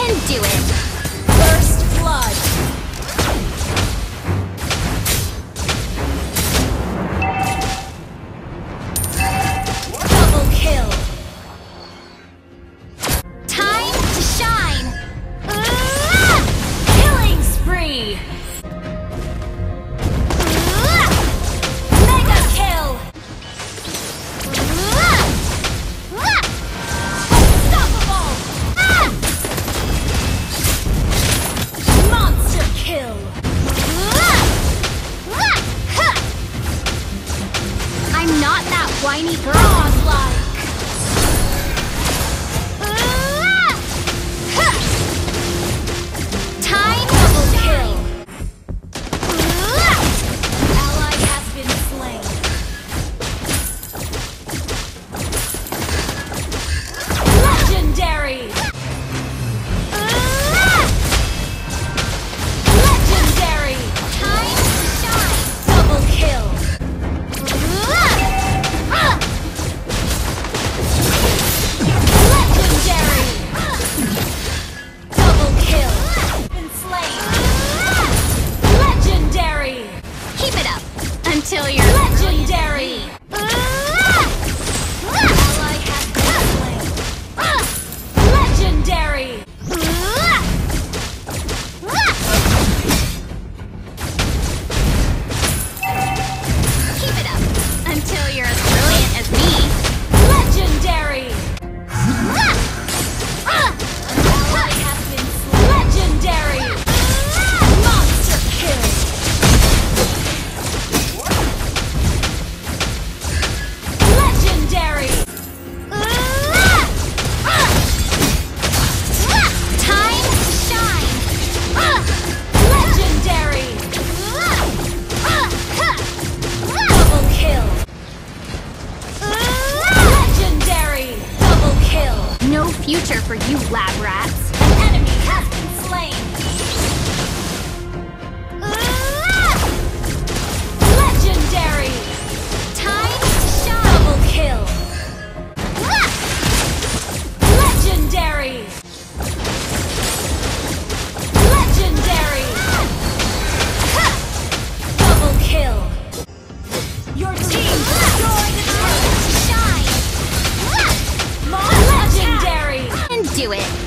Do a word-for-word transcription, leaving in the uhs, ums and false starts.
Do it. First blood. Double kill. Time to shine. Ah! Killing spree. Ah! Mega kill. Ah! Unstoppable. Ah! Monster kill. I'm not that whiny girl. Godlike. Time Double to kill. shine. Ally has been slain. Legendary. Legendary. Time to shine. Double kill. Legendary. Double kill. Been slain. Legendary. Keep it up until you're Legendary. Ally has been slain. Legendary. Keep it up until you're as brilliant as me. Legendary. Ally has been slain. Legendary. Monster kill. Legendary. Time to shine. Legendary. Double kill. Legendary. Double kill. No future for you, lab rats. An enemy has been slain. Legendary. Time to shine. Double kill. Legendary. Legendary. Double kill. Your team destroyed the turret. Shine. Legendary. And do it.